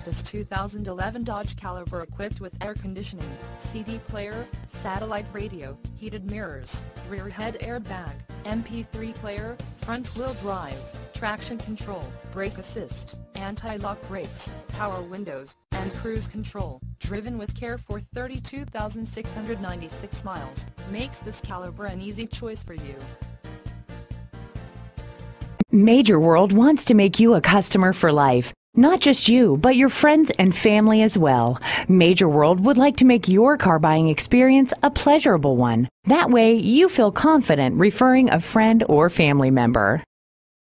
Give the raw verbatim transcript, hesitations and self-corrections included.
at this two thousand eleven Dodge Caliber equipped with air conditioning, C D player, satellite radio, heated mirrors, rear head airbag, M P three player, front wheel drive, traction control, brake assist, anti-lock brakes, power windows, and cruise control. Driven with care for thirty-two thousand six hundred ninety-six miles, makes this Caliber an easy choice for you. Major World wants to make you a customer for life. Not just you, but your friends and family as well. Major World would like to make your car buying experience a pleasurable one. That way, you feel confident referring a friend or family member.